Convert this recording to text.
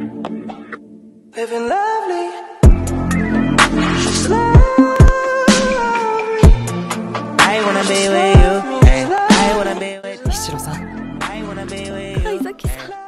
Living lovely. I wanna be with you. I wanna be with you. 石野さん、 I wanna be with you. 相崎さん。